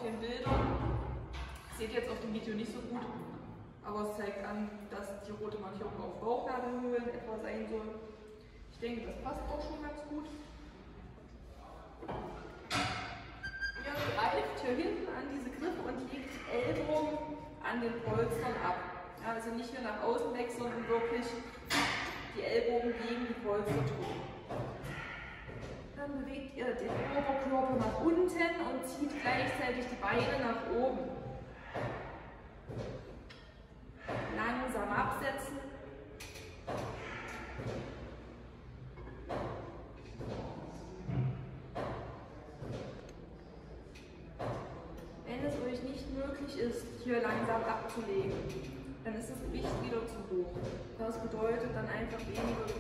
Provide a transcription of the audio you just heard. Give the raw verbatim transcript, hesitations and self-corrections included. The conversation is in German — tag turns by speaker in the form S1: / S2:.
S1: den Bildern. Seht ihr jetzt auf dem Video nicht so gut, aber es zeigt an, dass die rote Markierung auf Bauchnabelhöhe in etwa sein soll. Ich denke, das passt auch schon ganz gut. Ihr greift hier hinten an diese Griffe und legt die Ellbogen an den Polstern ab. Ja, also nicht hier nach außen weg, sondern wirklich die Ellbogen gegen die Polster drücken. Dann bewegt ihr den Oberkörper nach unten und zieht gleichzeitig die Beine nach oben. Langsam absetzen. Wenn es euch nicht möglich ist, hier langsam abzulegen, dann ist das Gewicht wieder zu hoch. Das bedeutet dann einfach weniger